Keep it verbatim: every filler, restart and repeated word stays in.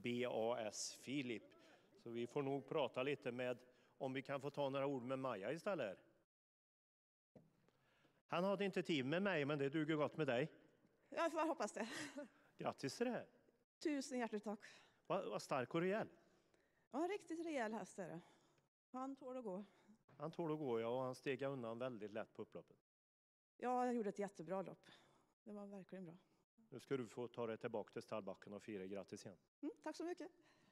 B A S, Filip. Så vi får nog prata lite med, om vi kan få ta några ord med Maja istället. Han hade inte tid med mig, men det duger gott med dig. Jag får hoppas det. Grattis till det här. Tusen hjärtligt tack. Vad, vad stark och rejäl. Ja, en riktigt rejäl häst är det. Han tål att gå. Han tål att gå, ja, och han steg undan väldigt lätt på upploppet. Ja, jag gjorde ett jättebra lopp. Det var verkligen bra. Nu ska du få ta dig tillbaka till stallbacken och fira grattis igen. Mm, tack så mycket.